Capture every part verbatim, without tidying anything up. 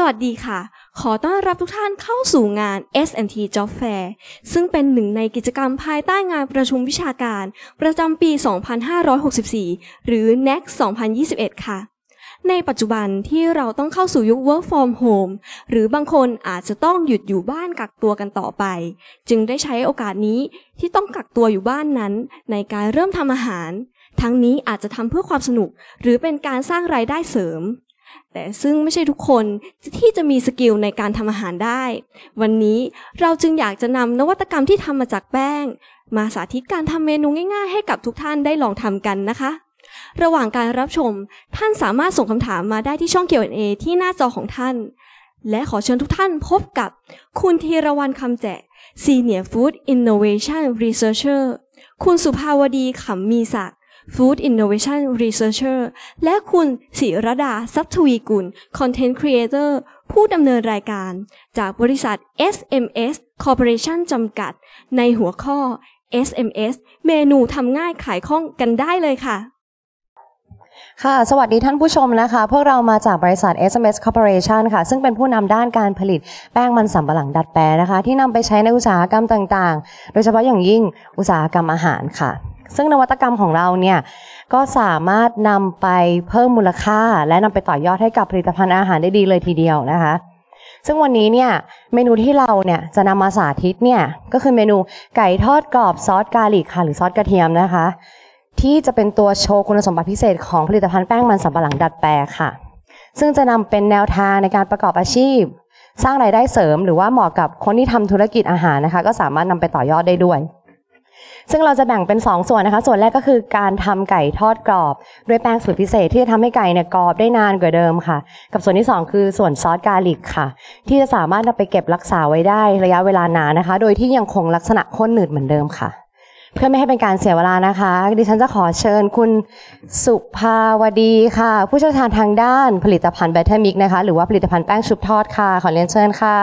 วัสดีค่ะขอต้อนรับทุกท่านเข้าสู่งาน เอส แอนด์ ที Job Fair ซึ่งเป็นหนึ่งในกิจกรรมภายใต้งานประชุมวิชาการประจำปี สองพันห้าร้อยหกสิบสี่ หรือ เน็กซ์ สองพันยี่สิบเอ็ด ค่ะในปัจจุบันที่เราต้องเข้าสู่ยุค Work from Home หรือบางคนอาจจะต้องหยุดอยู่บ้านกักตัวกันต่อไปจึงได้ใช้โอกาสนี้ที่ต้องกักตัวอยู่บ้านนั้นในการเริ่มทำอาหารทั้งนี้อาจจะทำเพื่อความสนุกหรือเป็นการสร้างรายได้เสริมแต่ซึ่งไม่ใช่ทุกคนที่จะมีสกิลในการทำอาหารได้วันนี้เราจึงอยากจะนำนวัตกรรมที่ทำมาจากแป้งมาสาธิตการทำเมนูง่ายๆให้กับทุกท่านได้ลองทำกันนะคะระหว่างการรับชมท่านสามารถส่งคำถามมาได้ที่ช่อง คิว แอนด์ เอ ที่หน้าจอของท่านและขอเชิญทุกท่านพบกับคุณธีรวรรณคำแจะ Senior Food Innovation Researcher คุณสุภาวดีขำมีศักดิ์ Food Innovation Researcher และคุณศิรดาทรัพย์ทวีกุล Content Creator ผู้ดำเนินรายการจากบริษัท เอส เอ็ม เอส Corporation จำกัดในหัวข้อ เอส เอ็ม เอส เมนูทำง่ายขายคล่องกันได้เลยค่ะค่ะสวัสดีท่านผู้ชมนะคะพวกเรามาจากบริษัท เอส เอ็ม เอส Corporation ค่ะซึ่งเป็นผู้นำด้านการผลิตแป้งมันสำปะหลังดัดแปลงนะคะที่นำไปใช้ในอุตสาหกรรมต่างๆโดยเฉพาะอย่างยิ่งอุตสาหกรรมอาหารค่ะซึ่งนวัตกรรมของเราเนี่ยก็สามารถนำไปเพิ่มมูลค่าและนำไปต่อยอดให้กับผลิตภัณฑ์อาหารได้ดีเลยทีเดียวนะคะซึ่งวันนี้เนี่ยเมนูที่เราเนี่ยจะนำมาสาธิตเนี่ยก็คือเมนูไก่ทอดกรอบซอสกาลิกค่ะหรือซอสกระเทียมนะคะที่จะเป็นตัวโชว์คุณสมบัติพิเศษของผลิตภัณฑ์แป้งมันสำปะหลังดัดแปลงค่ะซึ่งจะนำเป็นแนวทางในการประกอบอาชีพสร้างรายได้เสริมหรือว่าเหมาะกับคนที่ทำธุรกิจอาหารนะคะก็สามารถนำไปต่อยอดได้ด้วยซึ่งเราจะแบ่งเป็นสองส่วนนะคะส่วนแรกก็คือการทำไก่ทอดกรอบด้วยแป้งสูตรพิเศษที่จะทำให้ไก่เนี่ยกรอบได้นานกว่าเดิมค่ะกับส่วนที่สองคือส่วนซอสกาลิกค่ะที่จะสามารถนำไปเก็บรักษาไว้ได้ระยะเวลานานนะคะโดยที่ยังคงลักษณะข้นหนืดเหมือนเดิมค่ะเพื่อไม่ให้เป็นการเสียเวลานะคะดิฉันจะขอเชิญคุณสุภาวดีค่ะผู้เชี่ยวชาญทางด้านผลิตภัณฑ์แบตเตอร์มิกนะคะหรือว่าผลิตภัณฑ์แป้งชุบทอดค่ะขอเรียนเชิญค่ะ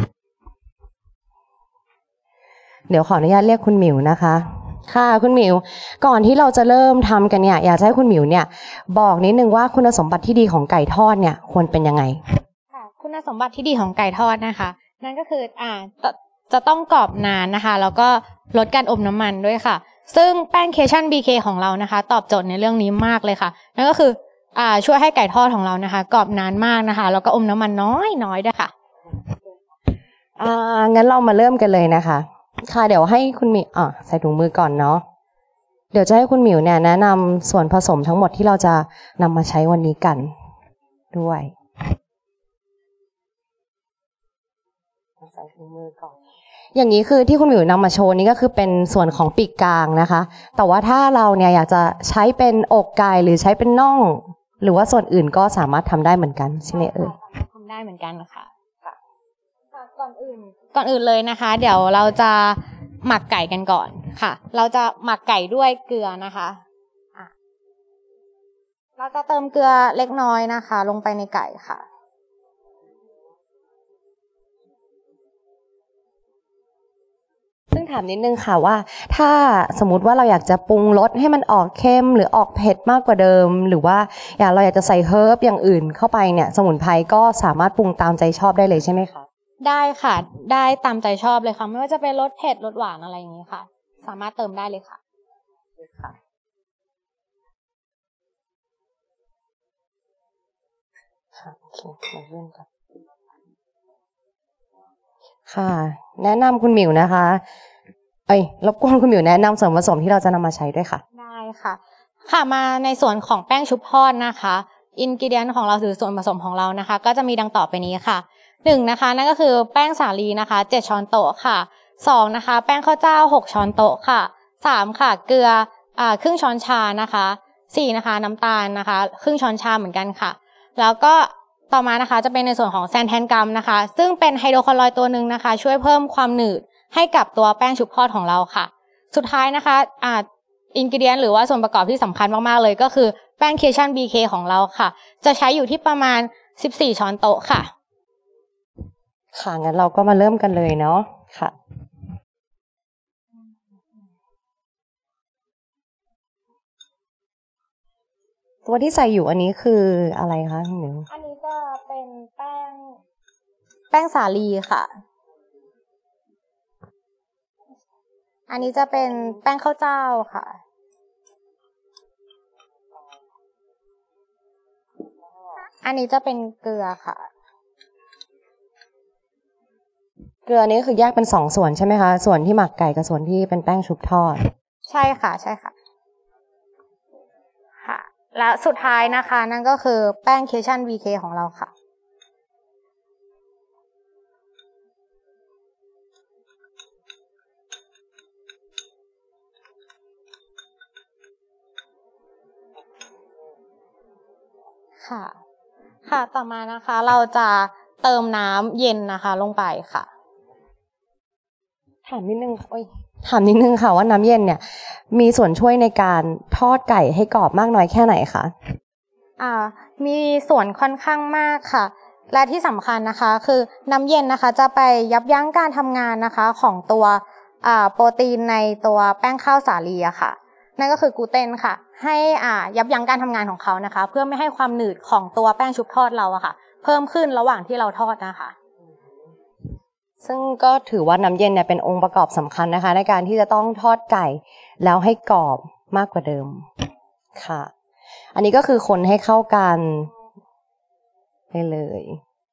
เดี๋ยวขออนุญาตเรียกคุณหมิวนะคะค่ะคุณหมิวก่อนที่เราจะเริ่มทำกันเนี่ยอยากจะให้คุณหมิวเนี่ยบอกนิดนึงว่าคุณสมบัติที่ดีของไก่ทอดเนี่ยควรเป็นยังไงค่ะคุณสมบัติที่ดีของไก่ทอดนะคะนั่นก็คืออ่าจะต้องกรอบนานนะคะแล้วก็ลดการอมน้ำมันด้วยค่ะซึ่งแป้งเคชั่น บี เค ของเรานะคะตอบโจทย์ในเรื่องนี้มากเลยค่ะนั่นก็คืออ่าช่วยให้ไก่ทอดของเรานะคะกรอบนานมากนะคะแล้วก็อมน้ำมันน้อยน้อยด้วยค่ะอ่างั้นเรามาเริ่มกันเลยนะคะค่ะเดี๋ยวให้คุณหมิวอ่ะใส่ถุงมือก่อนเนาะเดี๋ยวจะให้คุณหมิวเนี่ยแนะนำส่วนผสมทั้งหมดที่เราจะนำมาใช้วันนี้กันด้วยใส่ถุงมือก่อนอย่างนี้คือที่คุณหมิวนำมาโชว์นี้ก็คือเป็นส่วนของปีกกลางนะคะแต่ว่าถ้าเราเนี่ยอยากจะใช้เป็นอกไก่หรือใช้เป็นน่องหรือว่าส่วนอื่นก็สามารถทำได้เหมือนกันใช่ไหมเอ่ยทำได้เหมือนกันค่ะค่ะก่อนอื่นก่อนอื่นเลยนะคะเดี๋ยวเราจะหมักไก่กันก่อนค่ะเราจะหมักไก่ด้วยเกลือนะคะอ่ะเราจะเติมเกลือเล็กน้อยนะคะลงไปในไก่ค่ะซึ่งถามนิดนึงค่ะว่าถ้าสมมติว่าเราอยากจะปรุงรสให้มันออกเค็มหรือออกเผ็ดมากกว่าเดิมหรือว่าอยากเราอยากจะใส่เฮิร์บอย่างอื่นเข้าไปเนี่ยสมุนไพรก็สามารถปรุงตามใจชอบได้เลยใช่ไหมคะได้ค่ะได้ตามใจชอบเลยค่ะไม่ว่าจะเป็นรสเผ็ดรสหวานอะไรอย่างนี้ค่ะสามารถเติมได้เลยค่ะค่ะค่ะโอเคมาเริ่มกันค่ะแนะนำคุณหมิวนะคะเอ้ยรบกวนคุณหมิวแนะนำส่วนผสมที่เราจะนำมาใช้ด้วยค่ะได้ค่ะค่ะมาในส่วนของแป้งชุบทอดนะคะอินกิเดียนของเราหรือส่วนผสมของเรานะคะก็จะมีดังต่อไปนี้ค่ะหนึ่งนะคะนั่นก็คือแป้งสาลีนะคะเจ็ดช้อนโต๊ะค่ะสองนะคะแป้งข้าวเจ้าหกช้อนโต๊ะค่ะสามค่ะเกลืออ่าครึ่งช้อนชานะคะสี่นะคะน้ำตาลนะคะครึ่งช้อนชาเหมือนกันค่ะแล้วก็ต่อมานะคะจะเป็นในส่วนของแซนแทนกัมนะคะซึ่งเป็นไฮโดรคลอรอยด์ตัวหนึ่งนะคะช่วยเพิ่มความหนืดให้กับตัวแป้งชุบทอดของเราค่ะสุดท้ายนะคะอ่าอินกิเดียนหรือว่าส่วนประกอบที่สำคัญมากๆเลยก็คือแป้งเคชั่น บี เค ของเราค่ะจะใช้อยู่ที่ประมาณสิบสี่ช้อนโต๊ะค่ะค่ะงั้นเราก็มาเริ่มกันเลยเนาะค่ะตัวที่ใส่อยู่อันนี้คืออะไรคะคุณหมิวอันนี้จะเป็นแป้งแป้งสาลีค่ะอันนี้จะเป็นแป้งข้าวเจ้าค่ะอันนี้จะเป็นเกลือค่ะเกลือนี้คือแยกเป็นสองส่วนใช่ไหมคะส่วนที่หมักไก่กับส่วนที่เป็นแป้งชุบทอดใช่ค่ะใช่ค่ะค่ะและสุดท้ายนะคะนั่นก็คือแป้งเคชั่น วี เค ของเราค่ะค่ะค่ะต่อมานะคะเราจะเติมน้ำเย็นนะคะลงไปค่ะถามนิดนึงโอ้ยถามนิดนึงค่ะว่าน้ำเย็นเนี่ยมีส่วนช่วยในการทอดไก่ให้กรอบมากน้อยแค่ไหนคะอ่ามีส่วนค่อนข้างมากค่ะและที่สำคัญนะคะคือน้ำเย็นนะคะจะไปยับยั้งการทำงานนะคะของตัวอ่าโปรตีนในตัวแป้งข้าวสาลีอะค่ะนั่นก็คือกลูเตนค่ะให้อ่ายับยั้งการทำงานของเขานะคะเพื่อไม่ให้ความหนืดของตัวแป้งชุบทอดเราอะค่ะเพิ่มขึ้นระหว่างที่เราทอดนะคะซึ่งก็ถือว่าน้ำเย็นเนี่ยเป็นองค์ประกอบสำคัญนะคะในการที่จะต้องทอดไก่แล้วให้กรอบมากกว่าเดิมค่ะอันนี้ก็คือคนให้เข้ากันได้เลย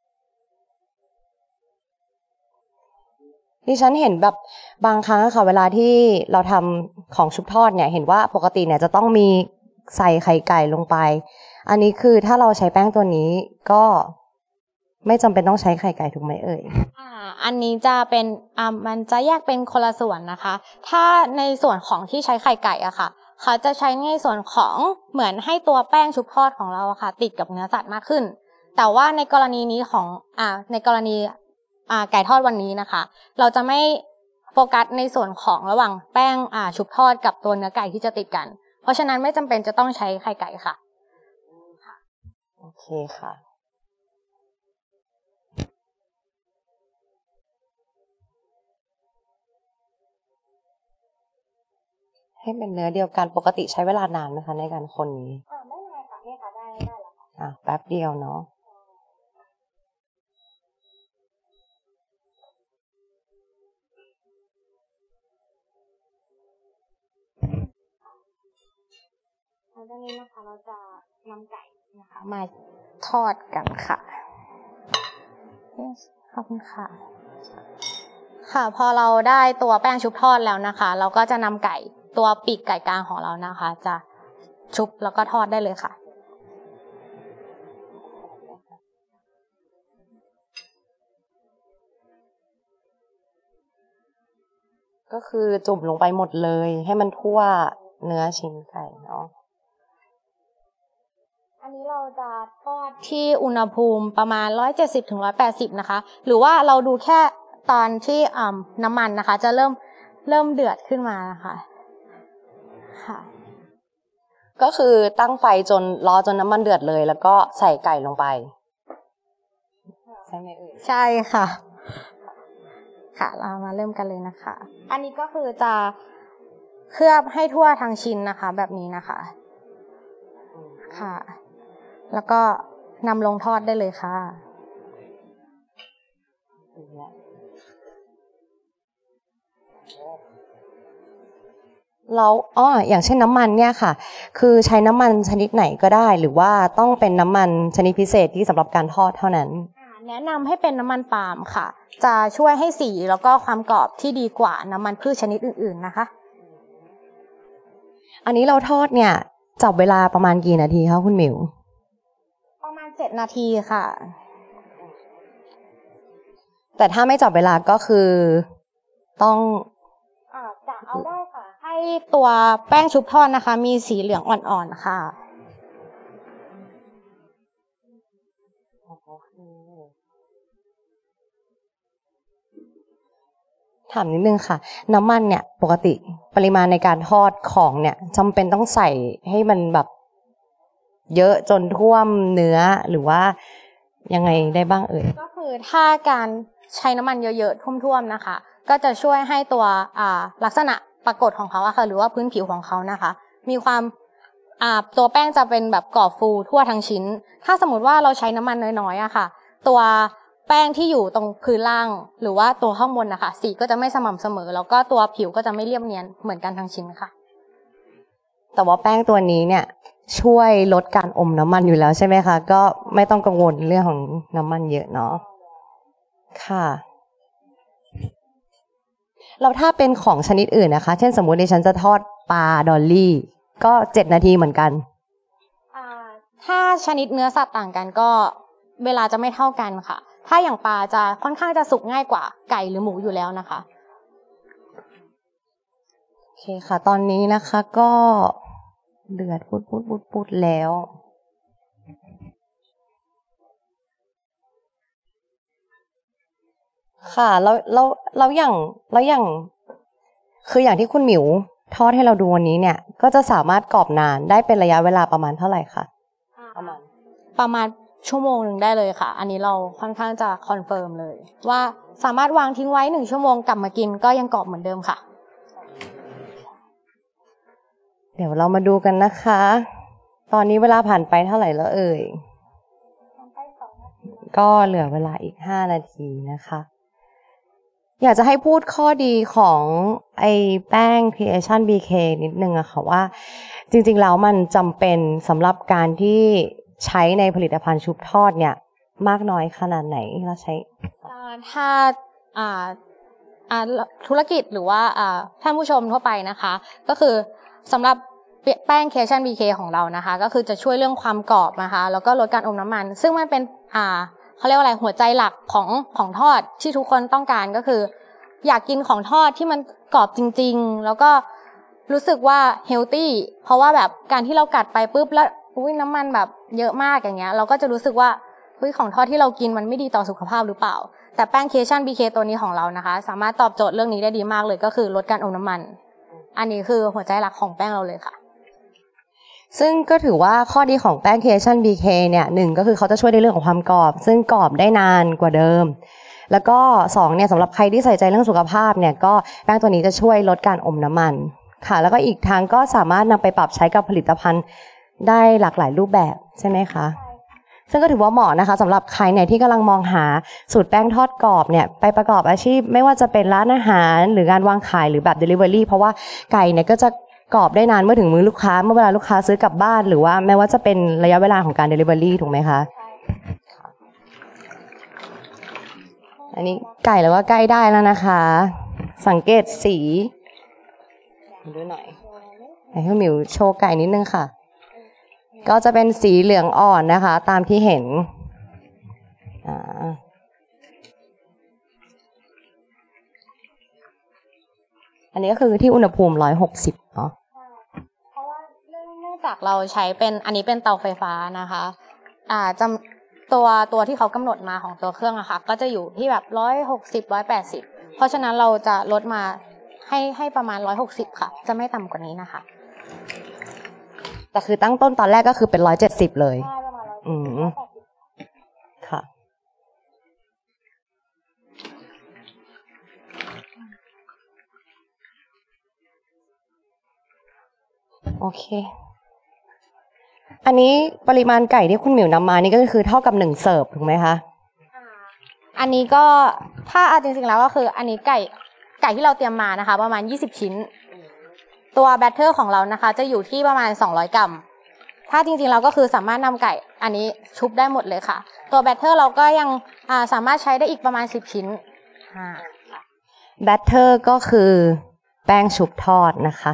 ดิฉันเห็นแบบบางครั้งค่ะเวลาที่เราทำของชุบทอดเนี่ยเห็นว่าปกติเนี่ยจะต้องมีใส่ไข่ไก่ลงไปอันนี้คือถ้าเราใช้แป้งตัวนี้ก็ไม่จำเป็นต้องใช้ไข่ไก่ถูกไหมเอ่ยอ่าอันนี้จะเป็นอ่ามันจะแยกเป็นคนละส่วนนะคะถ้าในส่วนของที่ใช้ไข่ไก่อะค่ะเขาจะใช้ในส่วนของเหมือนให้ตัวแป้งชุบทอดของเราอะค่ะติดกับเนื้อสัตว์มากขึ้นแต่ว่าในกรณีนี้ของอ่าในกรณีอ่าไก่ทอดวันนี้นะคะเราจะไม่โฟกัสในส่วนของระหว่างแป้งอ่าชุบทอดกับตัวเนื้อไก่ที่จะติดกันเพราะฉะนั้นไม่จำเป็นจะต้องใช้ไข่ไก่ค่ะโอเคค่ะให้เป็นเนื้อเดียวกันปกติใช้เวลานานไหมคะในการคนนี้อ่าไม่นานค่ะนี่ค่ะได้ได้แล้วค่ะอ่ะแป๊บเดียวเนาะหลังจากนี้นะคะเราจะนำไก่นะคะมาทอดกันค่ะขอบคุณค่ะค่ะพอเราได้ตัวแป้งชุบทอดแล้วนะคะเราก็จะนำไก่ตัวปีกไก่กลางของเรานะคะจะชุบแล้วก็ทอดได้เลยค่ะก็คือจุ่มลงไปหมดเลยให้มันทั่วเนื้อชิ้นไก่เนาะอันนี้เราจะทอดที่อุณหภูมิประมาณหนึ่งร้อยเจ็ดสิบถึงหนึ่งร้อยแปดสิบนะคะหรือว่าเราดูแค่ตอนที่อ่าน้ำมันนะคะจะเริ่มเริ่มเดือดขึ้นมานะคะค่ะก็คือตั้งไฟจนรอจนน้ำมันเดือดเลยแล้วก็ใส่ไก่ลงไปใช่ไหมเอ่ยใช่ค่ะค่ะเรามาเริ่มกันเลยนะคะอันนี้ก็คือจะเคลือบให้ทั่วทั้งชิ้นนะคะแบบนี้นะคะค่ะแล้วก็นำลงทอดได้เลยค่ะแล้วอ้ออย่างเช่นน้ำมันเนี่ยค่ะคือใช้น้ำมันชนิดไหนก็ได้หรือว่าต้องเป็นน้ำมันชนิดพิเศษที่สำหรับการทอดเท่านั้นแนะนำให้เป็นน้ำมันปาล์มค่ะจะช่วยให้สีแล้วก็ความกรอบที่ดีกว่าน้ำมันพืชชนิดอื่นๆนะคะอันนี้เราทอดเนี่ยจับเวลาประมาณกี่นาทีคะคุณหมิวประมาณเจ็ดนาทีค่ะแต่ถ้าไม่จับเวลาก็คือต้องอ่าจะเอาได้ค่ะให้ตัวแป้งชุบทอดนะคะมีสีเหลืองอ่อนๆค่ะถามนิดนึงค่ะน้ำมันเนี่ยปกติปริมาณในการทอดของเนี่ยจำเป็นต้องใส่ให้มันแบบเยอะจนท่วมเนื้อหรือว่ายังไงได้บ้างเอ่ยก็คือถ้าการใช้น้ำมันเยอะๆท่วมๆนะคะก็จะช่วยให้ตัวอ่าลักษณะปรากฏของเขาอะค่ะหรือว่าพื้นผิวของเขานะคะมีความอ่าตัวแป้งจะเป็นแบบกรอบฟูทั่วทั้งชิ้นถ้าสมมติว่าเราใช้น้ำมันน้อยๆอะค่ะตัวแป้งที่อยู่ตรงพื้นล่างหรือว่าตัวข้างบนนะคะสีก็จะไม่สม่ำเสมอแล้วก็ตัวผิวก็จะไม่เรียบเนียนเหมือนกันทั้งชิ้นค่ะแต่ว่าแป้งตัวนี้เนี่ยช่วยลดการอมน้ำมันอยู่แล้วใช่ไหมคะก็ไม่ต้องกังวลเรื่องของน้ำมันเยอะเนาะค่ะแล้วถ้าเป็นของชนิดอื่นนะคะเช่นสมมุติดิฉันจะทอดปลาดอลลี่ก็เจ็ดนาทีเหมือนกันถ้าชนิดเนื้อสัตว์ต่างกันก็เวลาจะไม่เท่ากันค่ะถ้าอย่างปลาจะค่อนข้างจะสุกง่ายกว่าไก่หรือหมูอยู่แล้วนะคะโอเคค่ะตอนนี้นะคะก็เดือดปุดปุดปุดปุดแล้วค่ะแล้วแล้วแล้วอย่างแล้วอย่างคืออย่างที่คุณหมิวทอดให้เราดูวันนี้เนี่ยก็จะสามารถกรอบนานได้เป็นระยะเวลาประมาณเท่าไหร่คะประมาณประมาณชั่วโมงหนึ่งได้เลยค่ะอันนี้เราค่อนข้างจะคอนเฟิร์มเลยว่าสามารถวางทิ้งไว้หนึ่งชั่วโมงกลับมากินก็ยังกรอบเหมือนเดิมค่ะเดี๋ยวเรามาดูกันนะคะตอนนี้เวลาผ่านไปเท่าไหร่แล้วเอ่ยก็เหลือเวลาอีกห้านาทีนะคะอยากจะให้พูดข้อดีของไอ้แป้ง Creation บี เค นิดนึงอะค่ะว่าจริงๆแล้วมันจำเป็นสำหรับการที่ใช้ในผลิตภัณฑ์ชุบทอดเนี่ยมากน้อยขนาดไหนเราใช้ถ้าอ่าอ่าธุรกิจหรือว่าอ่าท่านผู้ชมทั่วไปนะคะก็คือสำหรับแป้ง Creation บี เค ของเรานะคะก็คือจะช่วยเรื่องความกรอบนะคะแล้วก็ลดการอมน้ำมันซึ่งมันเป็นอ่าเขาเรียกว่าอะไรหัวใจหลักของของทอดที่ทุกคนต้องการก็คืออยากกินของทอดที่มันกรอบจริงๆแล้วก็รู้สึกว่าเฮลตี้เพราะว่าแบบการที่เรากัดไปปุ๊บแล้วอุ้ยน้ำมันแบบเยอะมากอย่างเงี้ยเราก็จะรู้สึกว่าเฮ้ยของทอดที่เรากินมันไม่ดีต่อสุขภาพหรือเปล่าแต่แป้ง Creation บี เค ตัวนี้ของเรานะคะสามารถตอบโจทย์เรื่องนี้ได้ดีมากเลยก็คือลดการอมน้ำมันอันนี้คือหัวใจหลักของแป้งเราเลยค่ะซึ่งก็ถือว่าข้อดีของแป้ง Creation บี เค เนี่ยหนึ่งก็คือเขาจะช่วยในเรื่องของความกรอบซึ่งกรอบได้นานกว่าเดิมแล้วก็สองเนี่ยสำหรับใครที่ใส่ใจเรื่องสุขภาพเนี่ยก็แป้งตัวนี้จะช่วยลดการอมน้ำมันค่ะแล้วก็อีกทางก็สามารถนำไปปรับใช้กับผลิตภัณฑ์ได้หลากหลายรูปแบบใช่ไหมคะซึ่งก็ถือว่าเหมาะนะคะสำหรับใครเนี่ยที่กำลังมองหาสูตรแป้งทอดกรอบเนี่ยไปประกอบอาชีพไม่ว่าจะเป็นร้านอาหารหรือการวางขายหรือแบบ delivery เพราะว่าไก่เนี่ยก็จะกรอบได้นานเมื่อถึงมือลูกค้าเมื่อเวลาลูกค้าซื้อกลับบ้านหรือว่าแม้ว่าจะเป็นระยะเวลาของการ delivery ถูกไหมคะอันนี้ไก่แล้วก็ใกล้ได้แล้วนะคะสังเกตสีดูหน่อยให้พี่หมิวโชว์ไก่นิดนึงค่ะก็จะเป็นสีเหลืองอ่อนนะคะตามที่เห็นอ่าอันนี้ก็คือที่อุณหภูมิหนึ่งร้อยหกสิบเนาะเพราะว่าเนื่องจากเราใช้เป็นอันนี้เป็นเตาไฟฟ้านะคะอ่าจำตัวตัวที่เขากำหนดมาของตัวเครื่องอะค่ะก็จะอยู่ที่แบบหนึ่งร้อยหกสิบ หนึ่งร้อยแปดสิบเพราะฉะนั้นเราจะลดมาให้ให้ประมาณหนึ่งร้อยหกสิบค่ะจะไม่ต่ำกว่านี้นะคะแต่คือตั้งต้นตอนแรกก็คือเป็นหนึ่งร้อยเจ็ดสิบเลยอืมค่ะโอเคอันนี้ปริมาณไก่ที่คุณหมิวนำมานี่ก็คือเท่ากับหนึ่งเสิร์ฟถูกไหมคะอันนี้ก็ถ้าเอาจริงๆแล้วก็คืออันนี้ไก่ไก่ที่เราเตรียมมานะคะประมาณยี่สิบชิ้นตัวแบตเตอร์ของเรานะคะจะอยู่ที่ประมาณสองร้อยกรัมถ้าจริงๆเราก็คือสามารถนำไก่อันนี้ชุบได้หมดเลยค่ะตัวแบตเตอร์เราก็ยังอ่าสามารถใช้ได้อีกประมาณสิบชิ้นอ่าแบตเตอร์ก็คือแป้งชุบทอดนะคะ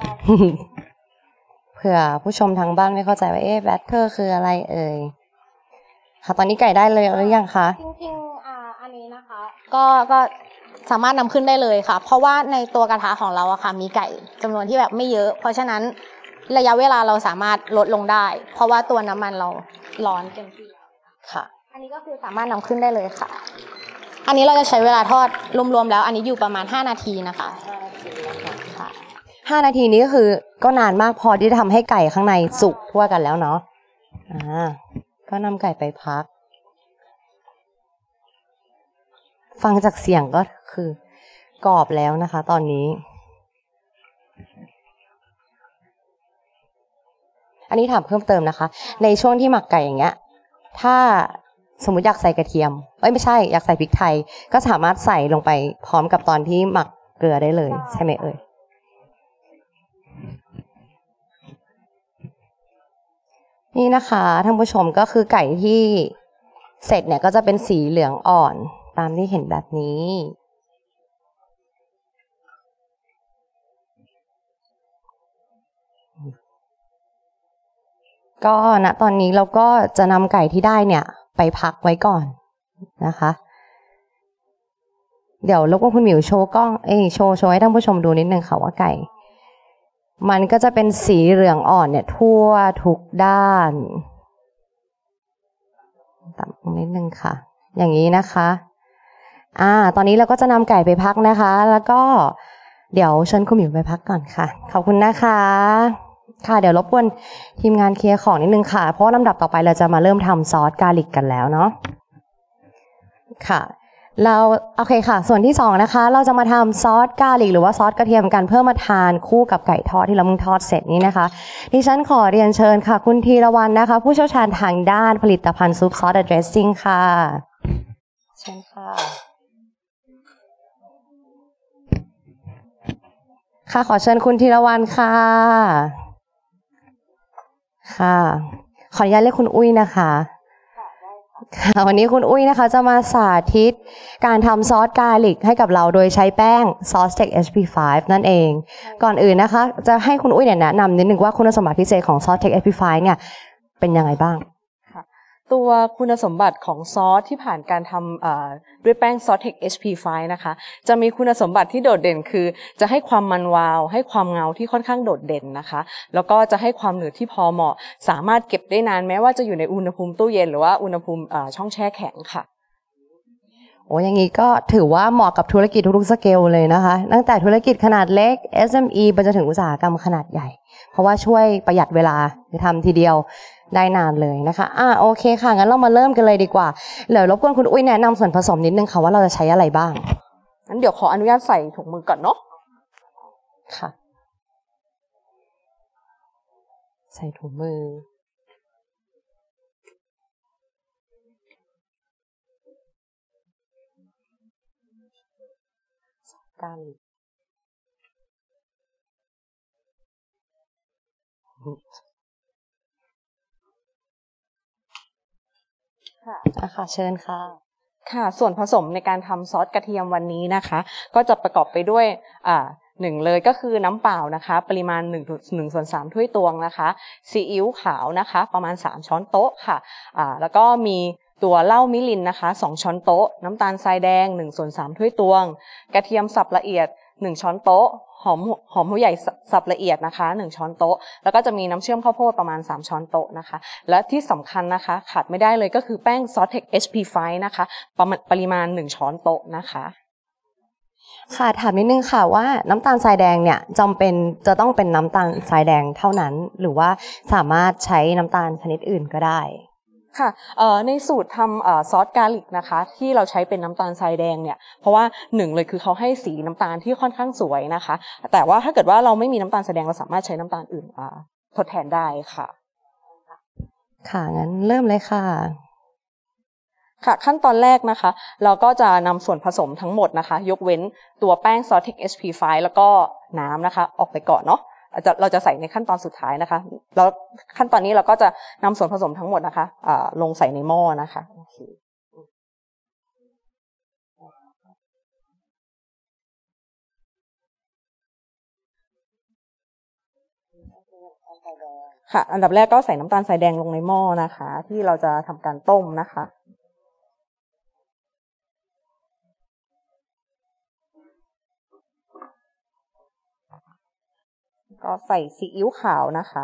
เผื่อผู้ชมทางบ้านไม่เข้าใจว่าเอ๊ะแบตเตอร์คืออะไรเอ่ยค่ะตอนนี้ไก่ได้เลยหรือยังคะจริงๆอ่าอันนี้นะคะก็ก็สามารถนำขึ้นได้เลยค่ะเพราะว่าในตัวกระทะของเราอะค่ะมีไก่จำนวนที่แบบไม่เยอะเพราะฉะนั้นระยะเวลาเราสามารถลดลงได้เพราะว่าตัวน้ำมันเราร้อนเต็มที่ค่ะอันนี้ก็คือสามารถนำขึ้นได้เลยค่ะอันนี้เราจะใช้เวลาทอดรวมๆแล้วอันนี้อยู่ประมาณห้านาทีนะคะห้านาทีนะคะห้านาทีนี้ก็คือก็นานมากพอที่จะทำให้ไก่ข้างในสุกทั่วกันแล้วเนาะอ่าก็นำไก่ไปพักฟังจากเสียงก็คือกรอบแล้วนะคะตอนนี้อันนี้ถามเพิ่มเติมนะคะในช่วงที่หมักไก่อย่างเงี้ยถ้าสมมุติอยากใส่กระเทียมเอ้ยไม่ใช่อยากใส่พริกไทยก็สามารถใส่ลงไปพร้อมกับตอนที่หมักเกลือได้เลยใช่ไหมเอ่ยนี่นะคะท่านผู้ชมก็คือไก่ที่เสร็จเนี่ยก็จะเป็นสีเหลืองอ่อนตามที่เห็นแบบนี้ก็ณตอนนี้เราก็จะนำไก่ที่ได้เนี่ยไปพักไว้ก่อนนะคะเดี๋ยวรบกวนคุณหมิวโชว์กล้องเอ้ยโชว์โชว์ให้ท่านผู้ชมดูนิดนึงค่ะว่าไก่มันก็จะเป็นสีเหลืองอ่อนเนี่ยทั่วทุกด้านต่ำนิดนึงค่ะอย่างนี้นะคะอ่าตอนนี้เราก็จะนำไก่ไปพักนะคะแล้วก็เดี๋ยวเชิญคุณหมิวไปพักก่อนค่ะขอบคุณนะคะค่ะเดี๋ยวรบกวนทีมงานเคลียร์ของนิดนึงค่ะเพราะว่าลำดับต่อไปเราจะมาเริ่มทำซอสกาลิกกันแล้วเนาะค่ะเราโอเคค่ะส่วนที่สองนะคะเราจะมาทำซอสกาลิกหรือว่าซอสกระเทียมกันเพื่อมาทานคู่กับไก่ทอดที่เราเพิ่งทอดเสร็จนี้นะคะดิฉันขอเรียนเชิญค่ะคุณธีรวรรณนะคะผู้เชี่ยวชาญทางด้านผลิตภัณฑ์ซุปซอสและเดรสซิ่งค่ะเชิญค่ะค่ะขอเชิญคุณธีรวรรณค่ะค่ะขออนุญาตเรียกคุณอุ้ยนะคะค่ะวันนี้คุณอุ้ยนะคะจะมาสาธิตการทำซอสกาลิกให้กับเราโดยใช้แป้ง Sostek เอช พี ไฟว์ นั่นเองก่อนอื่นนะคะจะให้คุณอุ้ยเนี่ยแนะนำนิดนึงว่าคุณสมบัติพิเศษของ Sostek เอช พี ไฟว์ เนี่ยเป็นยังไงบ้างค่ะตัวคุณสมบัติของซอสที่ผ่านการทำด้วยแป้ง Sostek เอช พี ไฟว์ นะคะจะมีคุณสมบัติที่โดดเด่นคือจะให้ความมันวาวให้ความเงาที่ค่อนข้างโดดเด่นนะคะแล้วก็จะให้ความหนืดที่พอเหมาะสามารถเก็บได้นานแม้ว่าจะอยู่ในอุณหภูมิตู้เย็นหรือว่าอุณหภูมิช่องแช่แข็งค่ะโอ้อย่างนี้ก็ถือว่าเหมาะกับธุรกิจทุกๆสเกลเลยนะคะตั้งแต่ธุรกิจขนาดเล็ก เอส เอ็ม อี ไปจนถึงอุตสาหกรรมขนาดใหญ่เพราะว่าช่วยประหยัดเวลาทำทีเดียวได้นานเลยนะคะอ่าโอเคค่ะงั้นเรามาเริ่มกันเลยดีกว่าเดี๋ยวรบกวนคุณอุ้ยแนะนำส่วนผสมนิดนึงค่ะว่าเราจะใช้อะไรบ้างงั้นเดี๋ยวขออนุญาตใส่ถุงมือก่อนเนาะค่ะใส่ถุงมือกันค่ะค่ะเชิญค่ะค่ะส่วนผสมในการทำซอสกระเทียมวันนี้นะคะก็จะประกอบไปด้วยอ่าหนึ่งเลยก็คือน้ำเปล่านะคะปริมาณหนึ่ง หนึ่งส่วนสามถ้วยตวงนะคะซีอิ๊วขาวนะคะประมาณสามช้อนโต๊ะค่ะอ่าแล้วก็มีตัวเหล้ามิรินนะคะสองช้อนโต๊ะน้ำตาลทรายแดงหนึ่งส่วนสามถ้วยตวงกระเทียมสับละเอียดหนึ่งช้อนโต๊ะหอมหอมหัวใหญ่สับละเอียดนะคะหนึ่งช้อนโต๊ะแล้วก็จะมีน้ำเชื่อมข้าวโพดประมาณสามช้อนโต๊ะนะคะและที่สำคัญนะคะขาดไม่ได้เลยก็คือแป้ง Sostek เอช พี ไฟว์ นะคะประมาณปริมาณหนึ่งช้อนโต๊ะนะคะค่ะถามนิดนึงค่ะว่าน้ำตาลทรายแดงเนี่ยจำเป็นจะต้องเป็นน้ำตาลทรายแดงเท่านั้นหรือว่าสามารถใช้น้ำตาลชนิดอื่นก็ได้ค่ะเอ่อในสูตรทำเอ่อซอสกาลิกนะคะที่เราใช้เป็นน้ำตาลทรายแดงเนี่ยเพราะว่าหนึ่งเลยคือเขาให้สีน้ำตาลที่ค่อนข้างสวยนะคะแต่ว่าถ้าเกิดว่าเราไม่มีน้ำตาลทรายแดงเราสามารถใช้น้ำตาลอื่นอ่าทดแทนได้ค่ะค่ะงั้นเริ่มเลยค่ะค่ะขั้นตอนแรกนะคะเราก็จะนำส่วนผสมทั้งหมดนะคะยกเว้นตัวแป้ง Sostek เอช พี ไฟว์ แล้วก็น้ำนะคะออกไปก่อนเนาะเราจะใส่ในขั้นตอนสุดท้ายนะคะแล้วขั้นตอนนี้เราก็จะนำส่วนผสมทั้งหมดนะคะอ่าลงใส่ในหม้อนะคะโอเคค่ะอันดับแรกก็ใส่น้ำตาลทรายแดงลงในหม้อนะคะที่เราจะทำการต้มนะคะก็ใส่ซีอิ๊วขาวนะคะ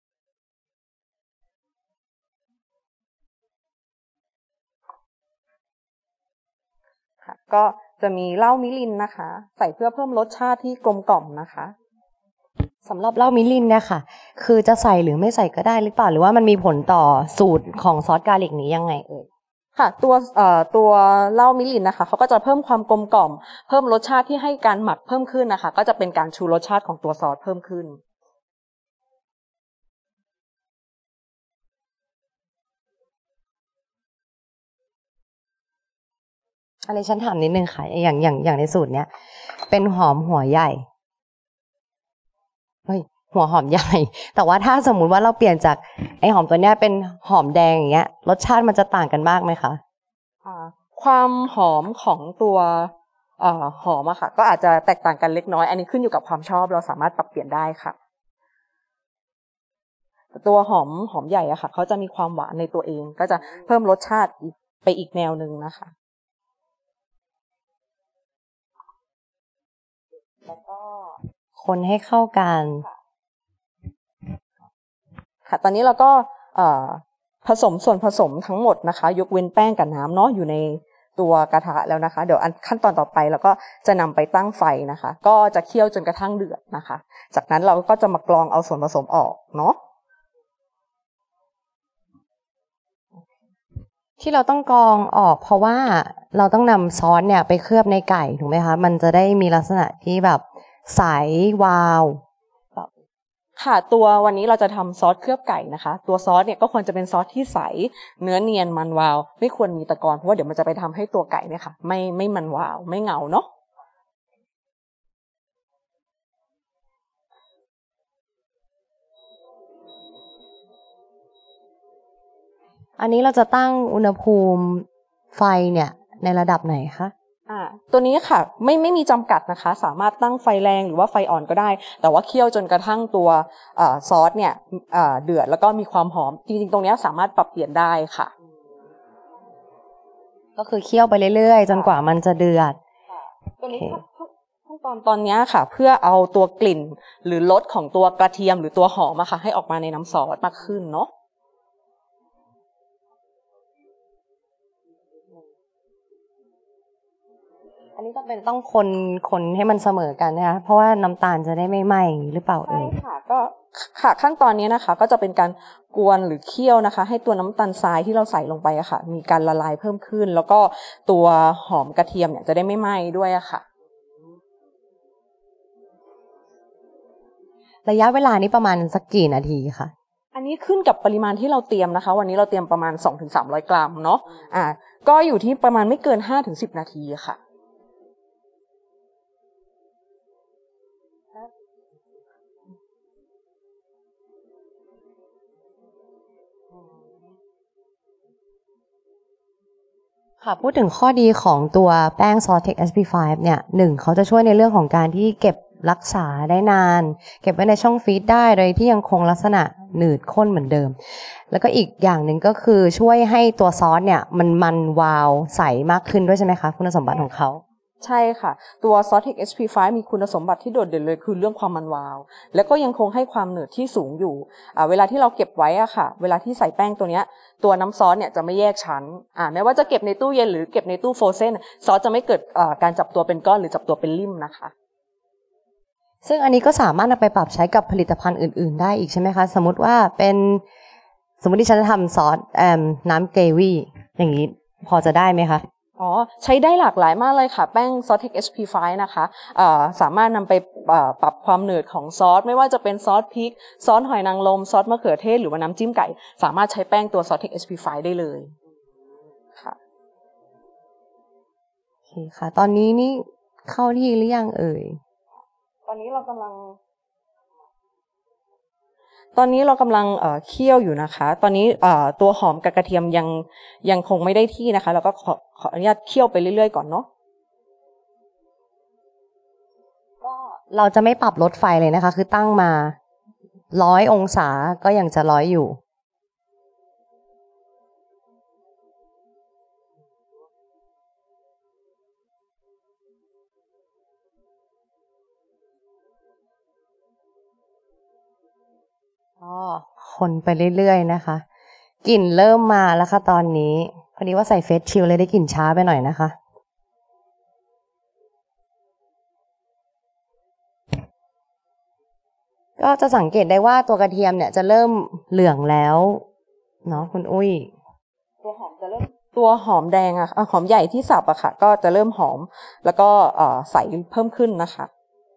ค่ะก็จะมีเหล้ามิรินนะคะใส่เพื่อเพิ่มรสชาติที่กลมกล่อมนะคะสำหรับเหล้ามิรินเนี่ยค่ะคือจะใส่หรือไม่ใส่ก็ได้หรือเปล่าหรือว่ามันมีผลต่อสูตรของซอสกาลิกนี้ยังไงเอ่ยค่ะตัวเอ่อตัวเหล้ามิรินนะคะเขาก็จะเพิ่มความกลมกล่อมเพิ่มรสชาติที่ให้การหมักเพิ่มขึ้นนะคะก็จะเป็นการชูรสชาติของตัวซอสเพิ่มขึ้นอะไรฉันถามนิดนึงค่ะอย่างอย่างอย่างในสูตรเนี้ยเป็นหอมหัวใหญ่เฮ้ยหัวหอมใหญ่ แต่ว่าถ้าสมมุติว่าเราเปลี่ยนจากไอหอมตัวเนี้ยเป็นหอมแดงอย่างเงี้ยรสชาติมันจะต่างกันมากไหมคะความหอมของตัวเอ่อหอมอะค่ะก็อาจจะแตกต่างกันเล็กน้อยอันนี้ขึ้นอยู่กับความชอบเราสามารถปรับเปลี่ยนได้ค่ะตัวหอมหอมใหญ่อะค่ะเขาจะมีความหวานในตัวเองก็จะเพิ่มรสชาติไปอีกแนวหนึ่งนะคะแล้วก็คนให้เข้ากันค่ะตอนนี้เราก็เอ่อผสมส่วนผสมทั้งหมดนะคะยกเว้นแป้งกับน้ำเนาะอยู่ในตัวกระทะแล้วนะคะเดี๋ยวอันขั้นตอนต่อไปเราก็จะนำไปตั้งไฟนะคะก็จะเคี่ยวจนกระทั่งเดือดนะคะจากนั้นเราก็จะมากรองเอาส่วนผสมออกเนาะที่เราต้องกรองออกเพราะว่าเราต้องนำซอสเนี่ยไปเคลือบในไก่ถูกไหมคะมันจะได้มีลักษณะที่แบบใสวาวค่ะตัววันนี้เราจะทำซอสเคลือบไก่นะคะตัวซอสเนี่ยก็ควรจะเป็นซอสที่ใสเนื้อเนียนมันวาวไม่ควรมีตะกอนเพราะว่าเดี๋ยวมันจะไปทำให้ตัวไก่เนี่ยค่ะไม่ไม่มันวาวไม่เงาเนาะอันนี้เราจะตั้งอุณหภูมิไฟเนี่ยในระดับไหนคะอ่าตัวนี้ค่ะไม่ไม่มีจำกัดนะคะสามารถตั้งไฟแรงหรือว่าไฟอ่อนก็ได้แต่ว่าเคี่ยวจนกระทั่งตัวเอ่อซอสเนี่ยเอ่อเดือดแล้วก็มีความหอมจริงๆตรงนี้สามารถปรับเปลี่ยนได้ค่ะก็คือเคี่ยวไปเรื่อยๆจนกว่ามันจะเดือดตัวนี้ขั้นตอนตอนนี้ค่ะเพื่อเอาตัวกลิ่นหรือรสของตัวกระเทียมหรือตัวหอมอะค่ะให้ออกมาในน้ำซอสมากขึ้นเนาะอันนี้ต้องเป็นต้องคนคนให้มันเสมอกันนะคะเพราะว่าน้ำตาลจะได้ไม่ไหม้หรือเปล่าเอ่ยใช่ค่ะก็ค่ะขั้นตอนนี้นะคะก็จะเป็นการกวนหรือเคี่ยวนะคะให้ตัวน้ำตาลทรายที่เราใส่ลงไปอะค่ะมีการละลายเพิ่มขึ้นแล้วก็ตัวหอมกระเทียมเนี่ยจะได้ไม่ไหม้ด้วยอะค่ะระยะเวลานี้ประมาณสักกี่นาทีคะอันนี้ขึ้นกับปริมาณที่เราเตรียมนะคะวันนี้เราเตรียมประมาณ สองถึงสามร้อย กรัมเนาะอ่าก็อยู่ที่ประมาณไม่เกิน ห้าถึงสิบ นาทีค่ะค่ะพูดถึงข้อดีของตัวแป้ง Sawtech เอส พี ไฟว์ เนี่ยหนึ่งเขาจะช่วยในเรื่องของการที่เก็บรักษาได้นานเก็บไว้ในช่องฟรีซได้โดยที่ยังคงลักษณะหนืดข้นเหมือนเดิมแล้วก็อีกอย่างหนึ่งก็คือช่วยให้ตัวซอสเนี่ยมันมันวาวใสมากขึ้นด้วยใช่ไหมคะคุณสมบัติของเขาใช่ค่ะตัว Sawtech เอส พี ไฟว์ มีคุณสมบัติที่โดดเด่นเลยคือเรื่องความมันวาวแล้วก็ยังคงให้ความหนืดที่สูงอยู่อ่าเวลาที่เราเก็บไว้อะค่ะเวลาที่ใส่แป้งตัวเนี้ยตัวน้ำซอสเนี่ยจะไม่แยกชั้นอ่าแม้ว่าจะเก็บในตู้เย็นหรือเก็บในตู้โฟรเซนซอสจะไม่เกิดอ่าการจับตัวเป็นก้อนหรือจับตัวเป็นลิ่มนะคะซึ่งอันนี้ก็สามารถนำไปปรับใช้กับผลิตภัณฑ์อื่นๆได้อีกใช่ไหมคะสมมติว่าเป็นสมมติที่ฉันจะทำซอสแอมน้ำเกวี่อย่างนี้พอจะได้ไหมคะอ๋อใช้ได้หลากหลายมากเลยค่ะแป้ง Sawtech เอส พี ไฟว์ นะคะอ่าสามารถนำไปปรับความหนืดของซอสไม่ว่าจะเป็นซอสพริกซอสหอยนางรมซอสมะเขือเทศหรือว่าน้ำจิ้มไก่สามารถใช้แป้งตัว Sawtech เอส พี ไฟว์ ได้เลยค่ะโอเคค่ะตอนนี้นี่เข้าที่หรือยังเอ่ยตอนนี้เรากำลังตอนนี้เรากำลังเอ่อเคี่ยวอยู่นะคะตอนนี้เอ่อตัวหอมกับกระเทียมยังยังคงไม่ได้ที่นะคะเราก็ขอขออนุญาตเคี่ยวไปเรื่อยๆก่อนเนาะก็เราจะไม่ปรับลดไฟเลยนะคะคือตั้งมาร้อยองศาก็ยังจะร้อยอยู่ก็คนไปเรื่อยๆนะคะกลิ่นเริ่มมาแล้วค่ะตอนนี้พอดีว่าใส่เฟสชิลเลยได้กลิ่นช้าไปหน่อยนะคะก็จะสังเกตได้ว่าตัวกระเทียมเนี่ยจะเริ่มเหลืองแล้วเนาะคุณอุ้ยตัวหอมจะเริ่มตัวหอมแดงอะหอมใหญ่ที่สับอะค่ะก็จะเริ่มหอมแล้วก็เอ่อใสเพิ่มขึ้นนะคะ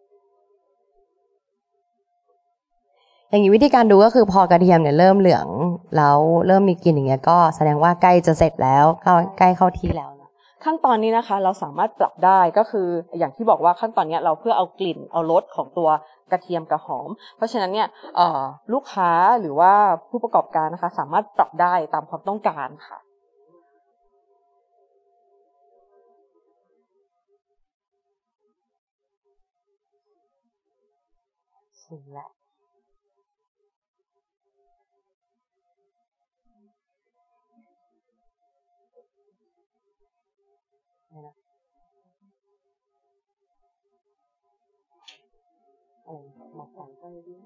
อย่างนี้วิธีการดูก็คือพอกระเทียมเนี่ยเริ่มเหลืองแล้วเริ่มมีกลิ่นอย่างเงี้ยก็แสดงว่าใกล้จะเสร็จแล้วใกล้เข้าที่แล้วนะขั้นตอนนี้นะคะเราสามารถปรับได้ก็คืออย่างที่บอกว่าขั้นตอนนี้เราเพื่อเอากลิ่นเอารสของตัวกระเทียมกับหอมเพราะฉะนั้นเนี่ยลูกค้าหรือว่าผู้ประกอบการนะคะสามารถปรับได้ตามความต้องการค่ะชิมแล้วโอ้หมักกันก็ดี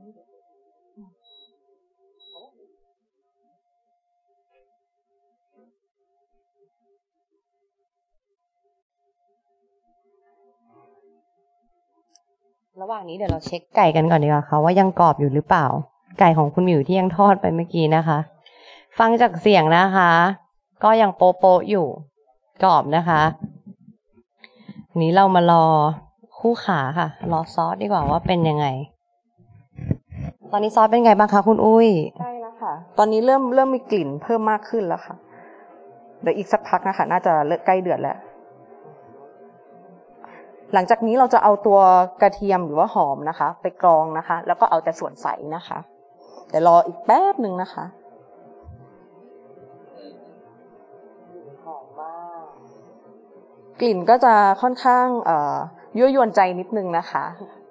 ระหว่างนี้เดี๋ยวเราเช็คไก่กันก่อนดีกว่าค่ะว่ายังกรอบอยู่หรือเปล่าไก่ของคุณหมิวที่ยังทอดไปเมื่อกี้นะคะฟังจากเสียงนะคะก็ยังโป๊ะโป๊ะอยู่กรอบนะคะทีนี้เรามารอคู่ขาค่ะรอซอสดีกว่าว่าเป็นยังไงตอนนี้ซอสเป็นไงบ้างคะคุณอุ้ยใช่แล้วค่ะตอนนี้เริ่มเริ่มมีกลิ่นเพิ่มมากขึ้นแล้วค่ะเดี๋ยวอีกสักพักนะคะน่าจะใกล้เดือดแล้วหลังจากนี้เราจะเอาตัวกระเทียมหรือว่าหอมนะคะไปกรองนะคะแล้วก็เอาแต่ส่วนใสนะคะเดี๋ยวรออีกแป๊บหนึ่งนะคะหอมมากกลิ่นก็จะค่อนข้างเอ่อยั่วยวนใจนิดนึงนะคะ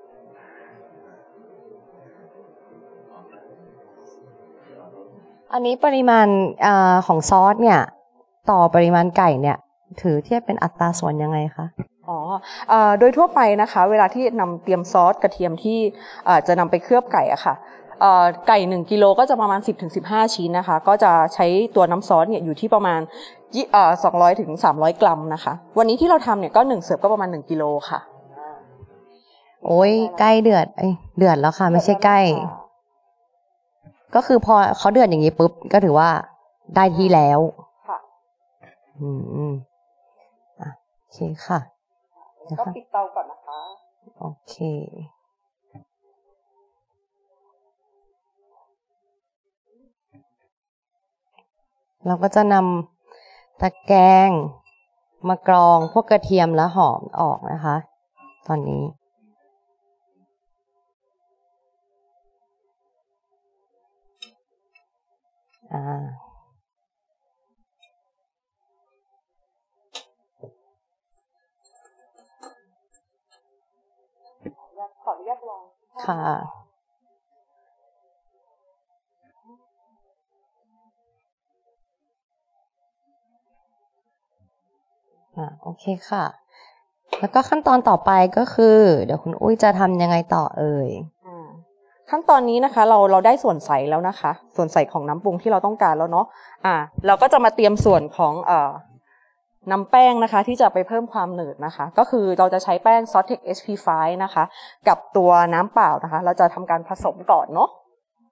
อันนี้ปริมาณอของซอสเนี่ยต่อปริมาณไก่เนี่ยถือเทียบเป็นอัตราส่วนยังไงคะอ๋อเอ่อโดยทั่วไปนะคะเวลาที่นำเตรียมซอสกระเทียมที่จะนำไปเคลือบไก่อะค่ะเอ่อไก่หนึ่งกิโลก็จะประมาณ สิบถึงสิบห้า ชิ้นนะคะก็จะใช้ตัวน้ำซอสเนี่ยอยู่ที่ประมาณเอ่อสองร้อยถึงสามร้อยกรัมนะคะวันนี้ที่เราทำเนี่ยก็หนึ่งเสิร์ฟก็ประมาณหนึ่งกิโลค่ะโอ้ยใกล้เดือดเอ้ยเดือดแล้วค่ะไม่ใช่ใกล้ก็คือพอเขาเดือดอย่างนี้ปุ๊บก็ถือว่าได้ที่แล้วค่ะอืมอ่ะโอเคค่ะก็ปิดเตาก่อนนะคะโอเคเราก็จะนำตะแกรงมากรองพวกกระเทียมและหอมออกนะคะตอนนี้อ่าขออนุญาตลองค่ะอ่าโอเคค่ะแล้วก็ขั้นตอนต่อไปก็คือเดี๋ยวคุณอุ้ยจะทำยังไงต่อเอ่ยขั้นตอนนี้นะคะเราเราได้ส่วนใสแล้วนะคะส่วนใสของน้ำปรุงที่เราต้องการแล้วเนาะอ่าเราก็จะมาเตรียมส่วนของเอ่อน้ำแป้งนะคะที่จะไปเพิ่มความหนืดนะคะก็คือเราจะใช้แป้ง Sottex เอช พี ไฟว์ นะคะกับตัวน้ำเปล่านะคะเราจะทำการผสมก่อนเนาะ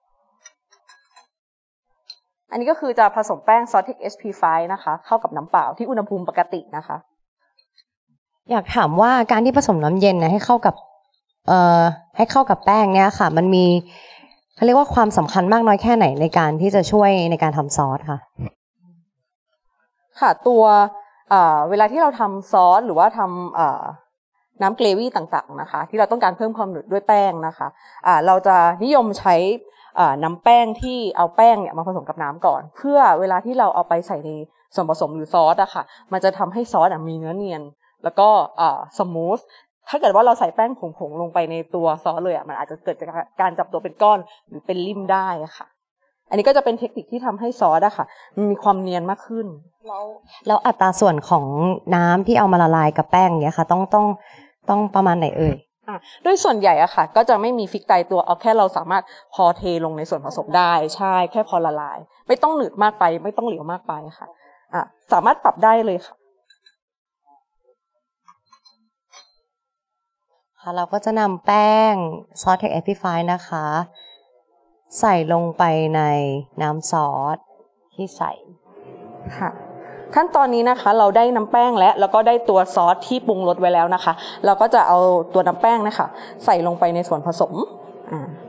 อันนี้ก็คือจะผสมแป้ง Sottex เอช พี ไฟว์ นะคะเข้ากับน้ำเปล่าที่อุณหภูมิปกตินะคะอยากถามว่าการที่ผสมน้ำเย็นนะให้เข้ากับเอ่อให้เข้ากับแป้งเนี่ยค่ะมันมีเขาเรียกว่าความสำคัญมากน้อยแค่ไหนในการที่จะช่วยในการทำซอสค่ะค่ะตัวเวลาที่เราทำซอสหรือว่าทำน้ำเกรวี่ต่างๆนะคะที่เราต้องการเพิ่มความหนืดด้วยแป้งนะคะเราจะนิยมใช้น้ำแป้งที่เอาแป้งเนี่ยมาผสมกับน้ำก่อนเพื่อเวลาที่เราเอาไปใส่ในส่วนผสมหรือซอสอะค่ะมันจะทำให้ซอสมีเนื้อเนียนแล้วก็สมูทถ้าเกิดว่าเราใส่แป้งผงๆลงไปในตัวซอสเลยอ่ะมันอาจจะเกิดจากการจับตัวเป็นก้อนหรือเป็นริ่มได้ค่ะอันนี้ก็จะเป็นเทคนิคที่ทำให้ซอสอะค่ะมันมีความเนียนมากขึ้นแล้วแล้วอัตราส่วนของน้ำที่เอามาละลายกับแป้งเนี่ยค่ะต้องต้องต้องประมาณไหนเอ่ยอ่ะด้วยส่วนใหญ่อะค่ะก็จะไม่มีฟิกตายตัวเอาแค่เราสามารถพอเทลงในส่วนผสมได้ใช่แค่พอละลายไม่ต้องหนืดมากไปไม่ต้องเหลวมากไปค่ะอ่ะสามารถปรับได้เลยค่ะค่ะเราก็จะนำแป้ง Sottex เอช พี ไฟว์ นะคะใส่ลงไปในน้ำซอสที่ใส่ค่ะขั้นตอนนี้นะคะเราได้น้ำแป้งและแล้วก็ได้ตัวซอสที่ปรุงรสไว้แล้วนะคะเราก็จะเอาตัวน้ำแป้งนะคะใส่ลงไปในส่วนผสมอ่า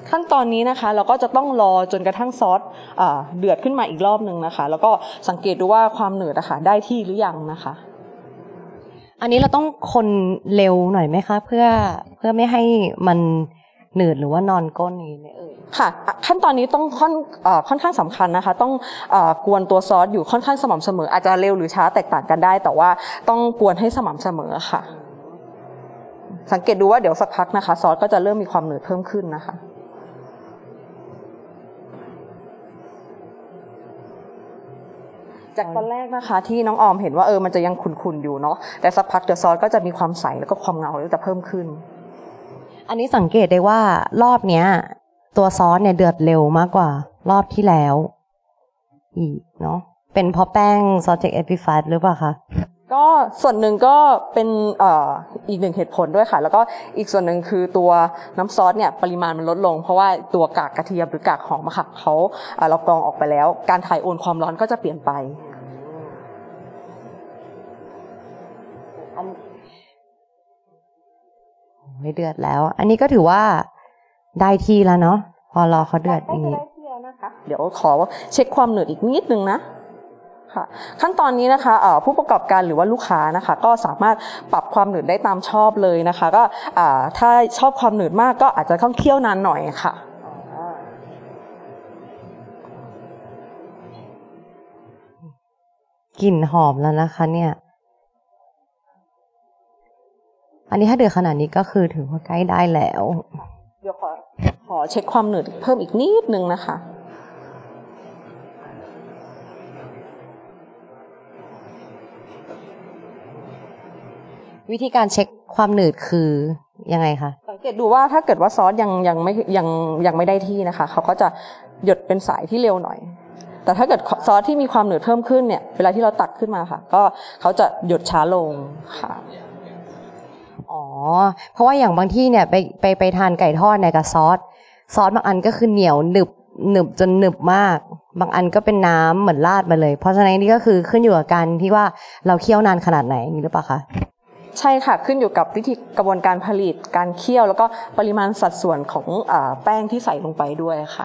ขั้นตอนนี้นะคะเราก็จะต้องรอจนกระทั่งซอสเดือดขึ้นมาอีกรอบหนึ่งนะคะแล้วก็สังเกตดูว่าความหนืดนะคะได้ที่หรือยังนะคะอันนี้เราต้องคนเร็วหน่อยไหมคะเพื่อเพื่อไม่ให้มันหนืดหรือว่านอนก้นอย่างนี้เอ่ยค่ะขั้นตอนนี้ต้องค่อนค่อนข้างสำคัญนะคะต้องกวนตัวซอสอยู่ค่อนข้างสม่ำเสมออาจจะเร็วหรือช้าแตกต่างกันได้แต่ว่าต้องกวนให้สม่ำเสมอค่ะสังเกตดูว่าเดี๋ยวสักพักนะคะซอสก็จะเริ่มมีความหนืดเพิ่มขึ้นนะคะจากตอนแรกนะคะที่น้องออมเห็นว่าเออมันจะยังขุ่นๆอยู่เนาะแต่สักพักเดี๋ยวซอสก็จะมีความใสแล้วก็ความเงาก็จะเพิ่มขึ้นอันนี้สังเกตได้ว่ารอบเนี้ยตัวซอสเนี่ยเดือดเร็วมากกว่ารอบที่แล้วอีกเนาะเป็นเพราะแป้งซอสจากเอพิฟัสหรือเปล่าคะก็ส่วนหนึ่งก็เป็นเอ่ออีกหนึ่งเหตุผลด้วยค่ะแล้วก็อีกส่วนหนึ่งคือตัวน้ำซอสเนี่ยปริมาณมันลดลงเพราะว่าตัวกากกระเทียมหรือกากหอมอะค่ะเขาเรากรองออกไปแล้วการถ่ายโอนความร้อนก็จะเปลี่ยนไปไม่เดือดแล้วอันนี้ก็ถือว่าได้ที่แล้วเนาะพอรอเขาเดือดอย่างนี้เดี๋ยวขอเช็คความหนืดอีกนิดนึงนะค่ะขั้นตอนนี้นะคะผู้ประกอบการหรือว่าลูกค้านะคะก็สามารถปรับความหนืดได้ตามชอบเลยนะคะก็ถ้าชอบความหนืดมากก็อาจจะต้องเคี่ยวนานหน่อยค่ะกลิ่นหอมแล้วนะคะเนี่ยอันนี้ถ้าเดือดขนาดนี้ก็คือถือว่าใกล้ได้แล้วเดี๋ยวขอขอเช็คความหนืดเพิ่มอีกนิดนึงนะคะวิธีการเช็คความหนืดคือยังไงคะสังเกตดูว่าถ้าเกิดว่าซอสยังยังไม่ยังยังไม่ได้ที่นะคะเขาก็จะหยดเป็นสายที่เร็วหน่อยแต่ถ้าเกิดซอสที่มีความหนืดเพิ่มขึ้นเนี่ยเวลาที่เราตักขึ้นมาค่ะก็เขาจะหยดช้าลงค่ะอ๋อเพราะว่าอย่างบางที่เนี่ยไปไปไปทานไก่ทอดเนี่ยกับซอสซอสบางอันก็คือเหนียวหนึบหนึบจนหนึบมากบางอันก็เป็นน้ำเหมือนราดมาเลยเพราะฉะนั้นนี่ก็คือขึ้นอยู่กับการที่ว่าเราเคี่ยวนานขนาดไหนนี่หรือเปล่าคะใช่ค่ะขึ้นอยู่กับวิธีกระบวนการผลิตการเคี่ยวแล้วก็ปริมาณสัดส่วนของแป้งที่ใส่ลงไปด้วยค่ะ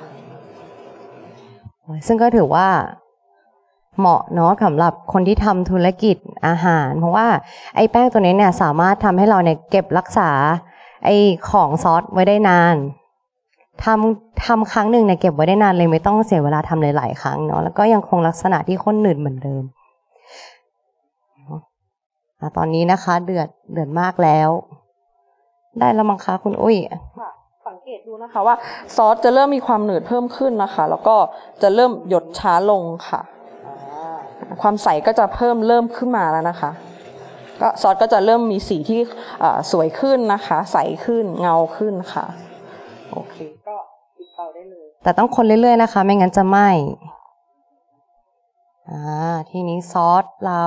ซึ่งก็ถือว่าเหมาะเนาะสำหรับคนที่ทำธุรกิจอาหารเพราะว่าไอ้แป้งตัวนี้เนี่ยสามารถทำให้เราเนี่ยเก็บรักษาไอ้ของซอสไว้ได้นานทำทำครั้งหนึ่งเนี่ยเก็บไว้ได้นานเลยไม่ต้องเสียเวลาทำหลายๆครั้งเนาะแล้วก็ยังคงลักษณะที่ข้นหนืดเหมือนเดิมตอนนี้นะคะเดือดเดือดมากแล้วได้แล้วมั้งคะคุณอุ้ยสังเกตดูนะคะว่าซอสจะเริ่มมีความหนืดเพิ่มขึ้นนะคะแล้วก็จะเริ่มหยดช้าลงค่ะความใสก็จะเพิ่มเริ่มขึ้นมาแล้วนะคะก็ซอสก็จะเริ่มมีสีที่สวยขึ้นนะคะใสขึ้นเงาขึ้นค่ะโอเคก็ปิดเตาได้เลยแต่ต้องคนเรื่อยๆนะคะไม่งั้นจะไหม้อ่าทีนี้ซอสเรา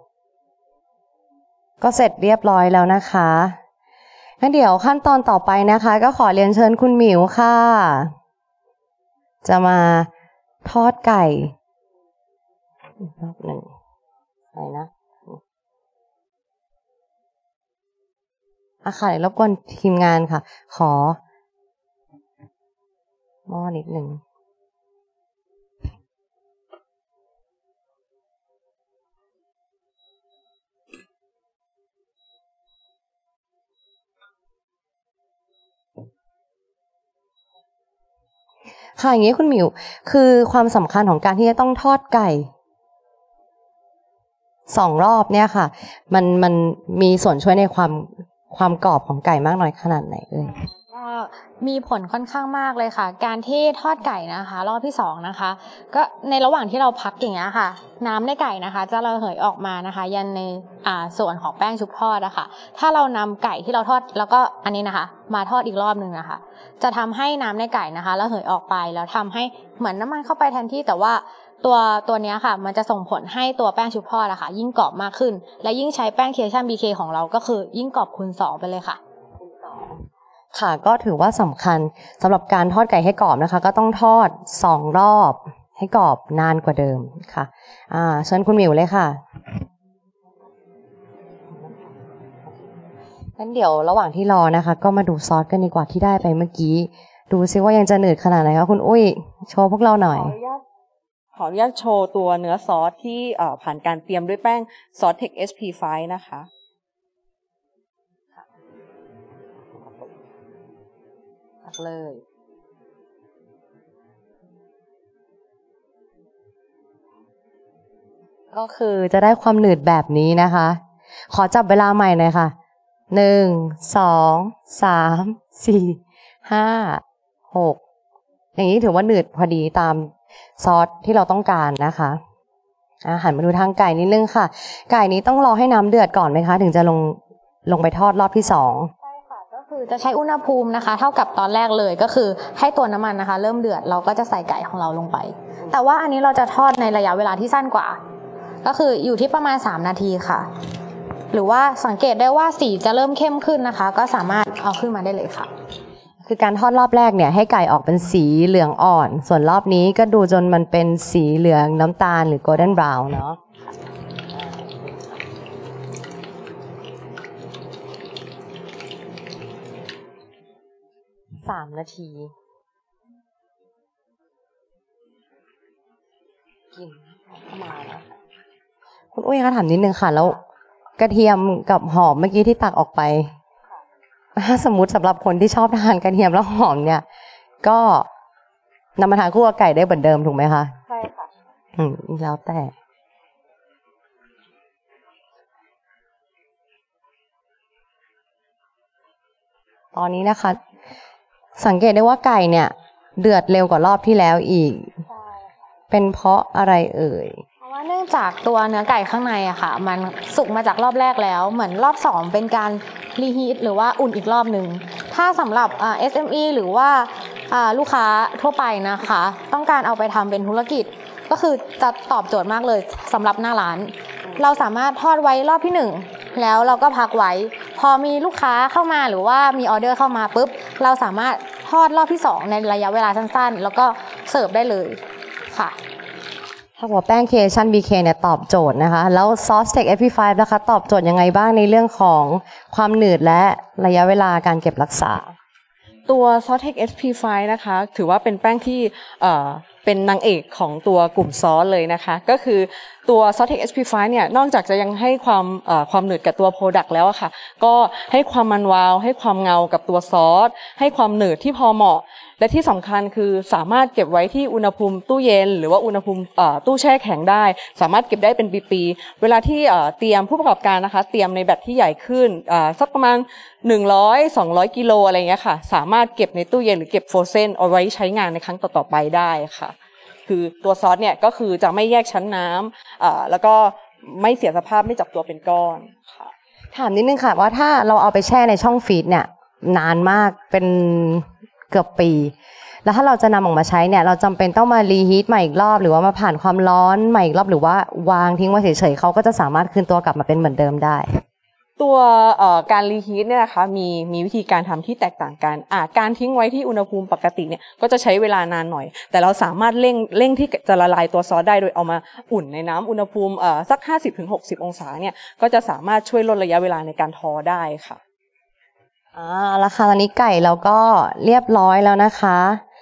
ก็เสร็จเรียบร้อยแล้วนะคะงั้นเดี๋ยวขั้นตอนต่อไปนะคะก็ขอเรียนเชิญคุณหมิวค่ะจะมาทอดไก่อีกรอบหนึ่งอะไรนะอ่ะค่ะรบกวนทีมงานค่ะขอหม้อนิดหนึ่งค่ะอย่างนี้คุณหมิวคือความสำคัญของการที่จะต้องทอดไก่สองรอบเนี่ยค่ะมันมันมีส่วนช่วยในความความกรอบของไก่มากน้อยขนาดไหนเอ่ยมีผลค่อนข้างมากเลยค่ะการที่ทอดไก่นะคะรอบที่สองนะคะก็ในระหว่างที่เราพักอย่างเงี้ยค่ะน้ำในไก่นะคะจะระเหยออกมานะคะยันในอ่าส่วนของแป้งชุบทอดอะค่ะถ้าเรานำไก่ที่เราทอดแล้วก็อันนี้นะคะมาทอดอีกรอบนึงนะคะจะทำให้น้ำในไก่นะคะระเหยออกไปแล้วทำให้เหมือนน้ำมันเข้าไปแทนที่แต่ว่าตัวตัวนี้ค่ะมันจะส่งผลให้ตัวแป้งชุบทอดอะค่ะยิ่งกรอบมากขึ้นและยิ่งใช้แป้งเคชั่น บี เค ของเราก็คือยิ่งกรอบคูณสองไปเลยค่ะค่ะก็ถือว่าสำคัญสำหรับการทอดไก่ให้กรอบนะคะก็ต้องทอดสองรอบให้กรอบนานกว่าเดิมค่ะอ่าเชิญคุณหมิวเลยค่ะงั้นเดี๋ยวระหว่างที่รอนะคะก็มาดูซอสกันดีกว่าที่ได้ไปเมื่อกี้ดูซิว่ายังจะหนืดขนาดไหนคะคุณอุ้ยโชว์พวกเราหน่อยขออนุญาตขออนุญาตโชว์ตัวเนื้อซอสที่ผ่านการเตรียมด้วยแป้งซอส Tech เอส พี ไฟว์ นะคะตักเลยก็คือจะได้ความหนืดแบบนี้นะคะ ขอจับเวลาใหม่หน่อยค่ะหนึ่งสองสามสี่ห้าหกอย่างนี้ถือว่าหนืดพอดีตามซอสที่เราต้องการนะคะอาหันมาดูทางไก่นิดนึงค่ะ ไก่นี้ต้องรอให้น้ำเดือดก่อนไหมคะถึงจะลงลงไปทอดรอบที่สองใช่ค่ะก็คือจะใช้อุณหภูมินะคะ เท่ากับตอนแรกเลยก็คือให้ตัวน้ำมันนะคะ เริ่มเดือดเราก็จะใส่ไก่ของเราลงไป แต่ว่าอันนี้เราจะทอดในระยะเวลาที่สั้นกว่าก็คืออยู่ที่ประมาณสามนาทีค่ะหรือว่าสังเกตได้ว่าสีจะเริ่มเข้มขึ้นนะคะก็สามารถเอาขึ้นมาได้เลยค่ะคือการทอดรอบแรกเนี่ยให้ไก่ออกเป็นสีเหลืองอ่อนส่วนรอบนี้ก็ดูจนมันเป็นสีเหลืองน้ำตาลหรือ golden brown เนาะสามนาทีกินเข้ามาแล้วคุณอุ้ยคะถามนิดนึงค่ะแล้วกระเทียมกับหอมเมื่อกี้ที่ตักออกไปถ้าสมมติสำหรับคนที่ชอบทานกระเทียมแล้วหอมเนี่ยก็นำมาทานคู่กับไก่ได้เหมือนเดิมถูกไหมคะใช่ค่ะอืมแล้วแต่ตอนนี้นะคะสังเกตได้ว่าไก่เนี่ยเดือดเร็วกว่ารอบที่แล้วอีกเป็นเพราะอะไรเอ่ยเพราะว่าเนื่องจากตัวเนื้อไก่ข้างในอะค่ะมันสุกมาจากรอบแรกแล้วเหมือนรอบสองเป็นการรีฮีทหรือว่าอุ่นอีกรอบหนึ่งถ้าสำหรับ เอส เอ็ม อี หรือว่าลูกค้าทั่วไปนะคะต้องการเอาไปทำเป็นธุรกิจก็คือจะตอบโจทย์มากเลยสำหรับหน้าร้านเราสามารถทอดไว้รอบที่หนึ่งแล้วเราก็พักไว้พอมีลูกค้าเข้ามาหรือว่ามีออเดอร์เข้ามาปุ๊บเราสามารถทอดรอบที่สองในระยะเวลาสั้นๆแล้วก็เสิร์ฟได้เลยค่ะถ้าหัวแป้ง Creation บี เค เนี่ยตอบโจทย์นะคะแล้วซอส Tech เอส พี ไฟว์ นะคะตอบโจทย์ยังไงบ้างในเรื่องของความหนืดและระยะเวลาการเก็บรักษาตัวซอส Tech เอส พี ไฟว์ นะคะถือว่าเป็นแป้งที่เอ่อเป็นนางเอกของตัวกลุ่มซอสเลยนะคะก็คือตัวซอส Tech เอส พี ไฟว์ เนี่ยนอกจากจะยังให้ความเอ่อความหนืดกับตัว Product แล้วอะค่ะก็ให้ความมันวาวให้ความเงากับตัวซอสให้ความหนืดที่พอเหมาะและที่สำคัญคือสามารถเก็บไว้ที่อุณหภูมิตู้เย็นหรือว่าอุณหภูมิตู้แช่แข็งได้สามารถเก็บได้เป็นปีๆเวลาที่เตรียมผู้ประกอบการนะคะเตรียมในแบตที่ใหญ่ขึ้นสักประมาณหนึ่งร้อย สองร้อยกิโลอะไรเงี้ยค่ะสามารถเก็บในตู้เย็นหรือเก็บโฟรเซนเอาไว้ใช้งานในครั้งต่อๆไปได้ค่ะคือตัวซอสเนี่ยก็คือจะไม่แยกชั้นน้ำแล้วก็ไม่เสียสภาพไม่จับตัวเป็นก้อนค่ะถามนิดนึงค่ะว่าถ้าเราเอาไปแช่ในช่องฟรีซเนี่ยนานมากเป็นเกือบปีแล้วถ้าเราจะนำออกมาใช้เนี่ยเราจำเป็นต้องมารีฮีทใหม่อีกรอบหรือว่ามาผ่านความร้อนใหม่อีกรอบหรือว่าวางทิ้งไว้เฉยๆเขาก็จะสามารถคืนตัวกลับมาเป็นเหมือนเดิมได้ตัวการรีฮีทเนี่ยนะคะมีมีวิธีการทำที่แตกต่างกันอ่าการทิ้งไว้ที่อุณหภูมิปกติเนี่ยก็จะใช้เวลานานหน่อยแต่เราสามารถเร่งเร่งที่จะละลายตัวซอสได้โดยเอามาอุ่นในน้ำอุณหภูมิอ่าสัก ห้าสิบถึงหกสิบ องศาเนี่ยก็จะสามารถช่วยลดระยะเวลาในการทอได้ค่ะอ่าแล้วค่ะตอนนี้ไก่เราก็เรียบร้อยแล้วนะคะ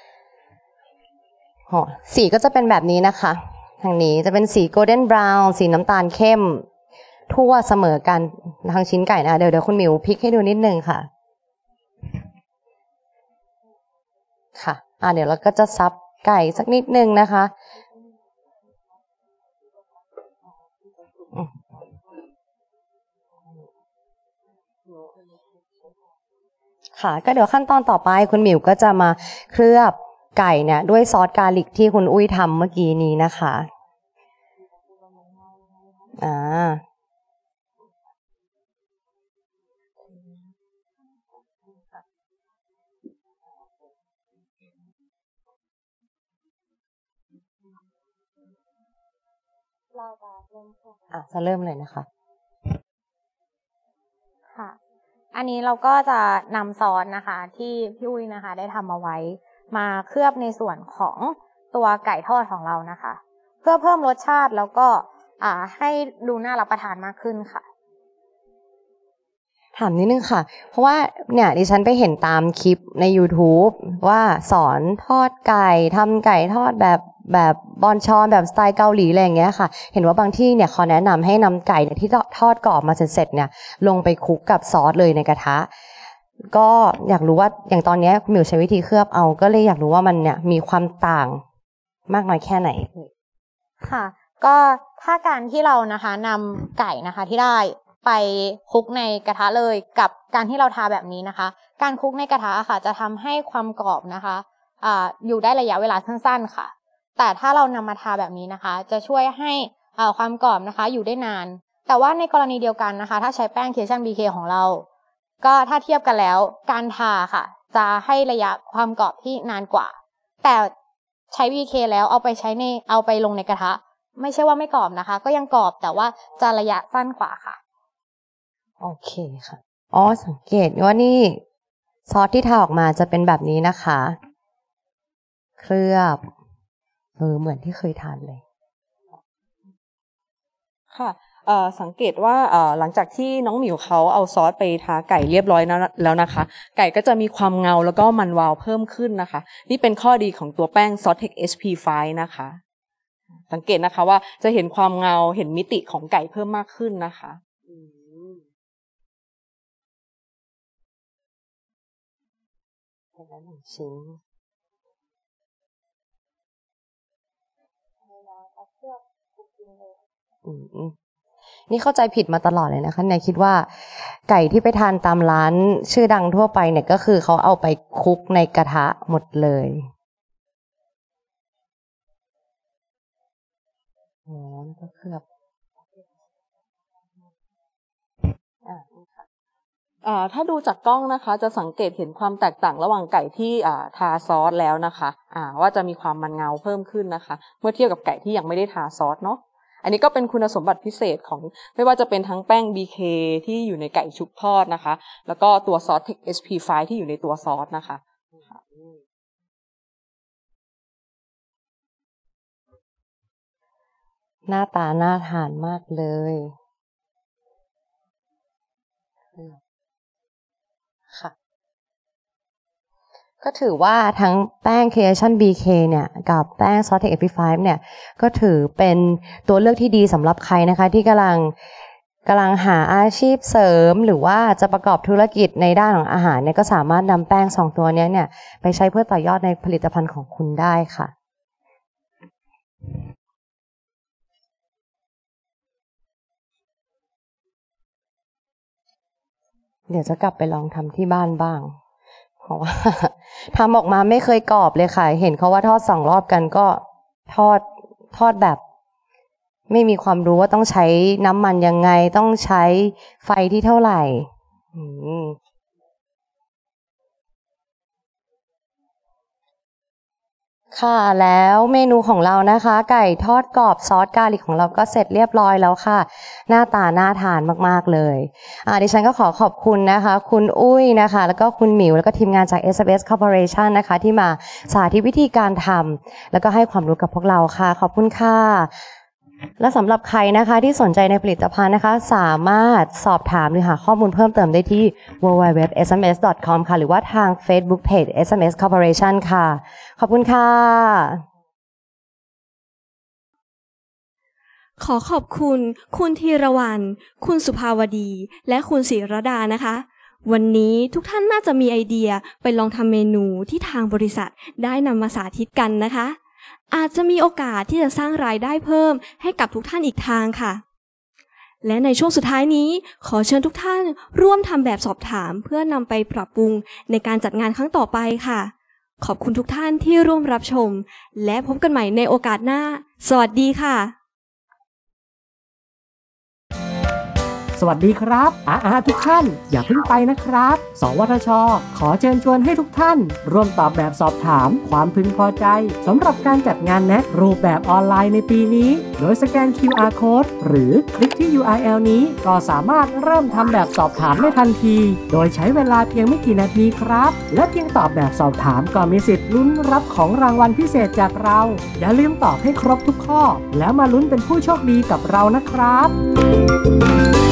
อ๋อสีก็จะเป็นแบบนี้นะคะทางนี้จะเป็นสี golden brown สีน้ำตาลเข้มทั่วเสมอกันทางชิ้นไก่นะเดี๋ยวเดี๋ยวคุณหมิวพลิกให้ดูนิดนึงค่ะค่ะอ่าเดี๋ยวเราก็จะซับไก่สักนิดนึงนะคะค่ะก็เดี๋ยวขั้นตอนต่อไปคุณหมิวก็จะมาเคลือบไก่เนี่ยด้วยซอสกาลิกที่คุณอุ้ยทำเมื่อกี้นี้นะคะอ่าอ่ะจะเริ่มเลยนะคะค่ะอันนี้เราก็จะนำซอสนะคะที่พี่อุ้ยนะคะได้ทำเอาไว้มาเคลือบในส่วนของตัวไก่ทอดของเรานะคะเพื่อเพิ่มรสชาติแล้วก็อ่าให้ดูน่ารับประทานมากขึ้นค่ะถามนิดนึงค่ะเพราะว่าเนี่ยดิฉันไปเห็นตามคลิปใน YouTube ว่าสอนทอดไก่ทำไก่ทอดแบบแบบบอนชอนแบบสไตล์เกาหลีอะไรอย่างเงี้ยค่ะเห็นว่าบางที่เนี่ยเขาแนะนำให้นำไก่เนี่ยที่ทอดกรอบมาเสร็จๆเนี่ยลงไปคลุกกับซอสเลยในกระทะก็อยากรู้ว่าอย่างตอนนี้คุณหมิวใช้วิธีเคลือบเอาก็เลยอยากรู้ว่ามันเนี่ยมีความต่างมากน้อยแค่ไหนค่ะก็ถ้าการที่เรานะคะนำไก่นะคะที่ได้ไปคลุกในกระทะเลยกับการที่เราทาแบบนี้นะคะการคลุกในกระทะค่ะจะทำให้ความกรอบนะคะอ่าอยู่ได้ระยะเวลาสั้นๆค่ะแต่ถ้าเรานำมาทาแบบนี้นะคะจะช่วยให้อ่าความกรอบนะคะอยู่ได้นานแต่ว่าในกรณีเดียวกันนะคะถ้าใช้แป้ง Creation บี เค ของเราก็ถ้าเทียบกันแล้วการทาค่ะจะให้ระยะความกรอบที่นานกว่าแต่ใช้ บี เค แล้วเอาไปใช้ในเอาไปลงในกระทะไม่ใช่ว่าไม่กรอบนะคะก็ยังกรอบแต่ว่าจะระยะสั้นกว่าค่ะโอเคค่ะอ๋อสังเกตว่านี่ซอสที่ทาออกมาจะเป็นแบบนี้นะคะเคลือบเออเหมือนที่เคยทานเลยค่ะเอ่อสังเกตว่าเอ่อหลังจากที่น้องหมิวเขาเอาซอสไปทาไก่เรียบร้อยแล้วนะคะไก่ก็จะมีความเงาแล้วก็มันวาวเพิ่มขึ้นนะคะนี่เป็นข้อดีของตัวแป้ง Softex เอส พี ไฟว์ นะคะสังเกตนะคะว่าจะเห็นความเงาเห็นมิติของไก่เพิ่มมากขึ้นนะคะเป็นแล้วหนึ่งชิ้นอืมนี่เข้าใจผิดมาตลอดเลยนะคะเนี่ยคิดว่าไก่ที่ไปทานตามร้านชื่อดังทั่วไปเนี่ยก็คือเขาเอาไปคลุกในกระทะหมดเลยโอ้ก็เคลือบอ่าอ่าถ้าดูจากกล้องนะคะจะสังเกตเห็นความแตกต่างระหว่างไก่ที่อ่าทาซอสแล้วนะคะอ่าว่าจะมีความมันเงาเพิ่มขึ้นนะคะเมื่อเทียบกับไก่ที่ยังไม่ได้ทาซอสเนาะอันนี้ก็เป็นคุณสมบัติพิเศษของไม่ว่าจะเป็นทั้งแป้ง บี เค ที่อยู่ในไก่ชุบทอดนะคะแล้วก็ตัวซอส Softex เอส พี ไฟว์ ที่อยู่ในตัวซอสนะคะหน้าตาน่าทานมากเลยค่ะก็ถือว่าทั้งแป้ง Creation บี เค เนี่ยกับแป้ง Softex เอส พี ไฟว์ เนี่ยก็ถือเป็นตัวเลือกที่ดีสำหรับใครนะคะที่กำลังกำลังหาอาชีพเสริมหรือว่าจะประกอบธุรกิจในด้านของอาหารเนี่ยก็สามารถนำแป้งสองตัวนี้เนี่ยไปใช้เพื่อต่อยอดในผลิตภัณฑ์ของคุณได้ค่ะเดี๋ยวจะกลับไปลองทำที่บ้านบ้างเพราะว่าทำออกมาไม่เคยกรอบเลยค่ะเห็นเขาว่าทอดสองรอบกันก็ทอดทอดแบบไม่มีความรู้ว่าต้องใช้น้ำมันยังไงต้องใช้ไฟที่เท่าไหร่อืมค่ะแล้วเมนูของเรานะคะไก่ทอดกรอบซอสกาลิกของเราก็เสร็จเรียบร้อยแล้วค่ะหน้าตาน่าทานมากๆเลยอ่าดิฉันก็ขอขอบคุณนะคะคุณอุ้ยนะคะแล้วก็คุณหมิวแล้วก็ทีมงานจาก เอส เอ็ม เอส Corporation นะคะที่มาสาธิตวิธีการทำแล้วก็ให้ความรู้กับพวกเราค่ะขอบคุณค่ะและสำหรับใครนะคะที่สนใจในผลิตภัณฑ์นะคะสามารถสอบถามหรือหาข้อมูลเพิ่มเติมได้ที่ ดับเบิลยู ดับเบิลยู ดับเบิลยู ดอท เอส เอ็ม เอส ดอท คอม ค่ะหรือว่าทาง Facebook Page เอส เอ็ม เอส Corporation ค่ะขอบคุณค่ะขอขอบคุณคุณธีรวรรณคุณสุภาวดีและคุณศิรดานะคะวันนี้ทุกท่านน่าจะมีไอเดียไปลองทำเมนูที่ทางบริษัทได้นำมาสาธิตกันนะคะอาจจะมีโอกาสที่จะสร้างรายได้เพิ่มให้กับทุกท่านอีกทางค่ะและในช่วงสุดท้ายนี้ขอเชิญทุกท่านร่วมทำแบบสอบถามเพื่อนำไปปรับปรุงในการจัดงานครั้งต่อไปค่ะขอบคุณทุกท่านที่ร่วมรับชมและพบกันใหม่ในโอกาสหน้าสวัสดีค่ะสวัสดีครับอาอาทุกท่านอย่าเพิ่งไปนะครับสวทช.ขอเชิญชวนให้ทุกท่านร่วมตอบแบบสอบถามความพึงพอใจสำหรับการจัดงาน เอ็น เอ ซี รูปแบบออนไลน์ในปีนี้โดยสแกน คิว อาร์ Code หรือคลิกที่ ยู อาร์ แอล นี้ก็สามารถเริ่มทำแบบสอบถามได้ทันทีโดยใช้เวลาเพียงไม่กี่นาทีครับและเพียงตอบแบบสอบถามก็มีสิทธิ์ลุ้นรับของรางวัลพิเศษจากเราอย่าลืมตอบให้ครบทุกข้อแล้วมาลุ้นเป็นผู้โชคดีกับเรานะครับ